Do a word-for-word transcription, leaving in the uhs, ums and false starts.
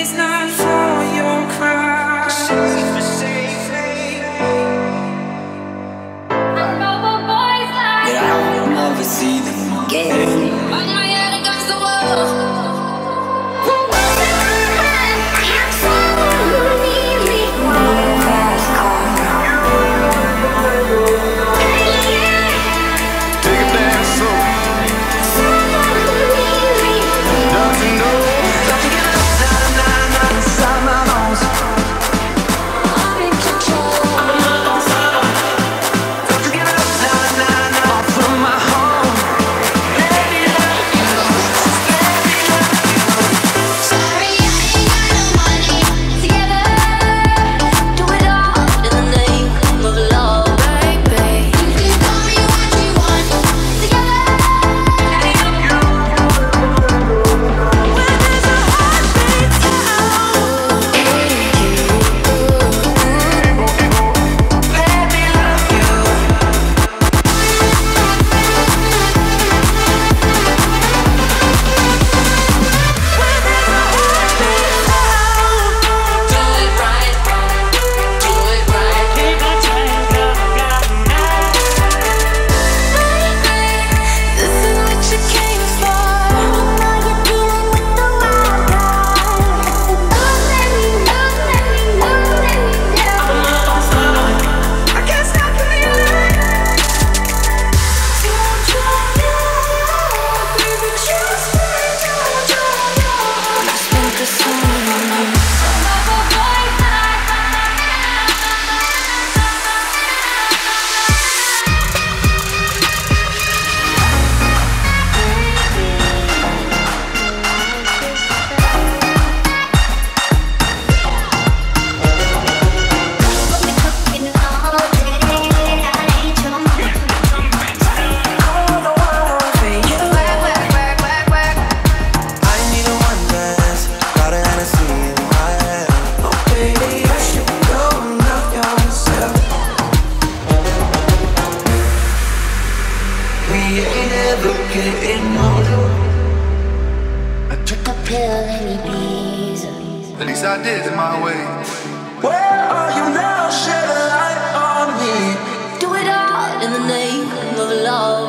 It's not for your cry. Safe for safe. That I will never see them again. Bang my head against the wall. I took a pill in Ibiza. At least I did it my way. Where are you now? Shed a light on me. Do it all in the name of love.